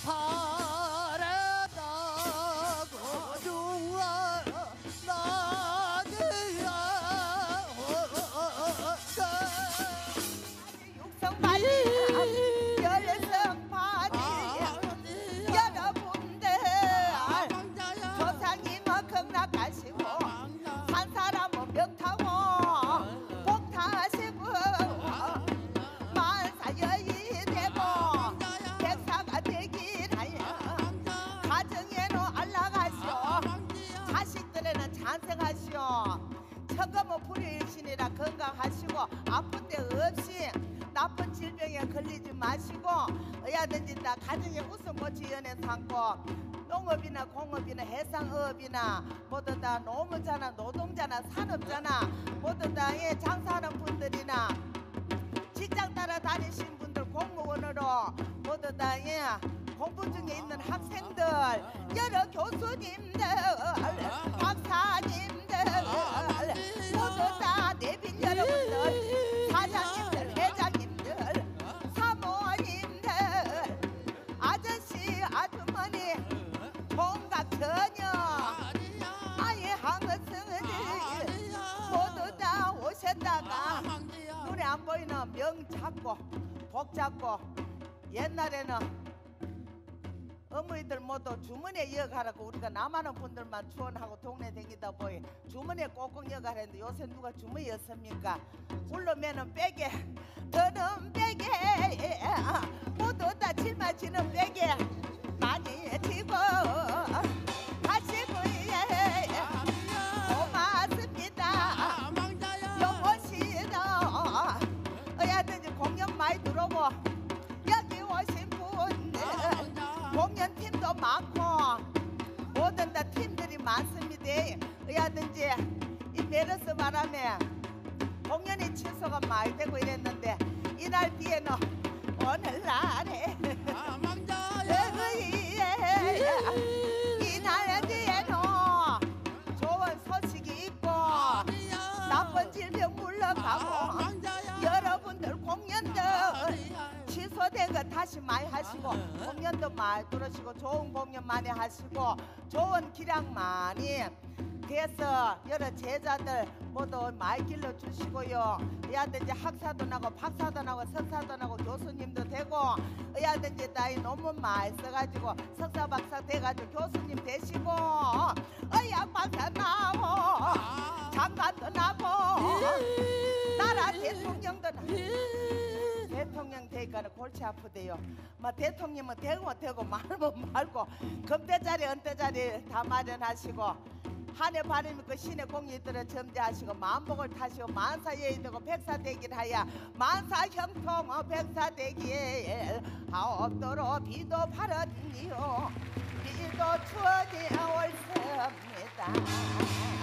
사랑하고 중아 나기야 육성만이 열성만이 여러분들 조상님은 극락하시고 산 사람은 명타고 복타시고 만사 여인 되고 백사가 되길 하여 가정에는 안락하시오 자식들에는 찬성하시오 천금은 불일신이라 건강하시고 아픈 데 없이 나쁜 질병에 걸리지 마시고 어야든지 다 가정에 웃음꽃이 연애 삼고 농업이나 공업이나 해상업이나 모두 다 노무자나 노동자나 산업자나 모두 다 장사하는 분들이나 직장 따라 다니신 분들 공무원으로 모두 다 공부 중에 있는 학생들 여러 교수님들 박사님들 모두 다 내빈 여러분들 사장님들 회장님들 사모님들 아저씨 아주머니 총각 처녀 아예 한것성들 모두 다 오셨다가 눈에 안 보이는 명 잡고 복 잡고 옛날에는 어머니들 모두 주머니에 이어가라고 우리가 남하는 분들만 추원하고 동네 댕기다 보니 주머니에 꼭꼭 이어가라 했는데 요새 누가 주머니에 였습니까? 울르면은 베개 더는 베개 모두 다 짊어지는 베개 많이 지고 가시고 고맙습니다 여보시도 어야든지 공연 많이 들어오고 여기 오신 분들 공연팀도 많고 모든 다 팀들이 많습니다. 어야든지 이 메르스 바람에 공연이 취소가 많이 되고 이랬는데 이날 뒤에는 오늘날에 이날 뒤에는 좋은 소식이 있고 나쁜 질병 물러가고 여러분들 공연들 취소된 거 다시 많이 하시고 공연도 많이 들으시고 좋은 공연 많이 하시고 좋은 기량 많이 돼서 여러 제자들 모두 많이 길러주시고요. 어야든지 학사도 나고 박사도 나고 석사도 나고 교수님도 되고 어야든지 나이 논문 많이 써가지고 석사 박사 돼가지고 교수님 되시고 의학 박사 나고 장관도 나고 나라 대통령도 나고 대통령 되니까 골치 아프대요. 뭐 대통령은 되고 말면 말고 금대자리 은대자리 다 마련하시고 한해 바람이 그 신의 공의들을 점지하시고 만복을 타시고 만사예의 되고 백사되길 하여 만사형통 백사되길 하옵도록 비도 바랐니요 비도 추워져 올습니다.